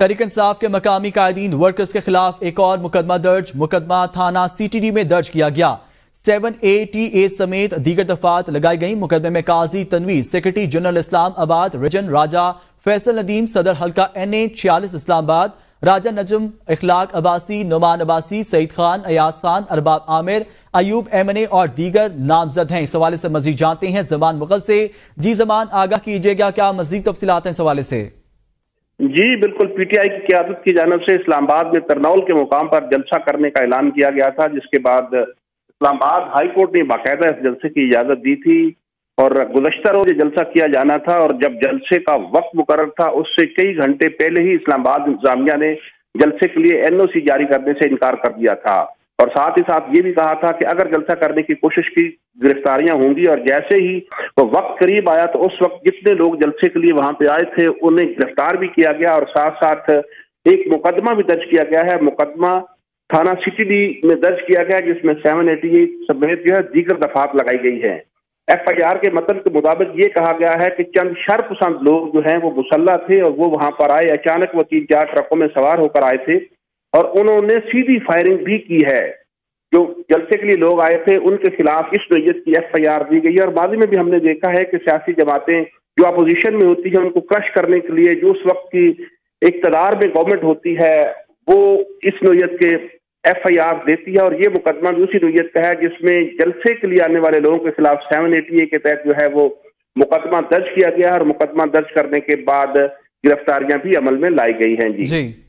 تحریک انصاف کے مقامی قائدین ورکرز کے خلاف ایک اور مقدمہ درج، مقدمہ تھانہ سی ٹی ڈی میں درج کیا گیا۔ 7ATA سمیت دیگر دفعات لگائی گئیں۔ مقدمے میں قاضی تنویر، سیکرٹری جنرل اسلام آباد ریجن راجہ فیصل ندیم، صدر حلقہ NA 46 اسلام آباد راجہ نجم، اخلاق عباسی، نعمان عباسی، سعید خان، ایاز خان، ارباب عامر، ایوب MNA اور دیگر نامزد ہیں۔ اس حوالے سے مزید جانتے ہیں زمان مغل سے۔ جی زمان، آگاہ کیجیے گا، کیا مزید تفصیلات ہیں اس حوالے سے؟ جی بالکل، PTI کی قیادت کی جانب سے اسلام آباد میں ترنول کے مقام پر جلسہ کرنے کا اعلان کیا گیا تھا، جس کے بعد اسلام آباد ہائی کورٹ نے باقاعدہ اس جلسے کی اجازت دی تھی اور گزشتہ روز یہ جلسہ کیا جانا تھا، اور جب جلسے کا وقت مقرر تھا اس سے کئی گھنٹے پہلے ہی اسلام آباد انتظامیہ نے جلسے کے لیے NOC جاری کرنے سے انکار کر دیا تھا، اور ساتھ ہی ساتھ یہ بھی کہا تھا کہ اگر جلسہ کرنے کی کوشش کی گرفتاریاں ہوں گی، اور جیسے ہی وہ وقت قریب آیا تو اس وقت جتنے لوگ جلسے کے لیے وہاں پہ آئے تھے انہیں گرفتار بھی کیا گیا، اور ساتھ ساتھ ایک مقدمہ بھی درج کیا گیا ہے۔ مقدمہ تھانہ سٹی ڈی میں درج کیا گیا جس میں 7ATA سمیت جو ہے دیگر دفعات لگائی گئی ہیں۔ FIR کے متن کے مطابق یہ کہا گیا ہے کہ چند شر پسند لوگ جو ہیں وہ مسلح تھے اور وہ وہاں پر آئے، اچانک وہ 3-4 ٹرکوں میں سوار ہو کر آئے تھے اور انہوں نے سیدھی فائرنگ بھی کی ہے۔ جو جلسے کے لیے لوگ آئے تھے ان کے خلاف اس نوعیت کی FIR دی گئی ہے، اور ماضی میں بھی ہم نے دیکھا ہے کہ سیاسی جماعتیں جو اپوزیشن میں ہوتی ہیں ان کو کرش کرنے کے لیے جو اس وقت کی اقتدار میں گورنمنٹ ہوتی ہے وہ اس نوعیت کے FIR دیتی ہے، اور یہ مقدمہ بھی اسی نوعیت کا ہے جس میں جلسے کے لیے آنے والے لوگوں کے خلاف 7ATA کے تحت جو ہے وہ مقدمہ درج کیا گیا ہے، اور مقدمہ درج کرنے کے بعد گرفتاریاں بھی عمل میں لائی گئی ہیں۔ جی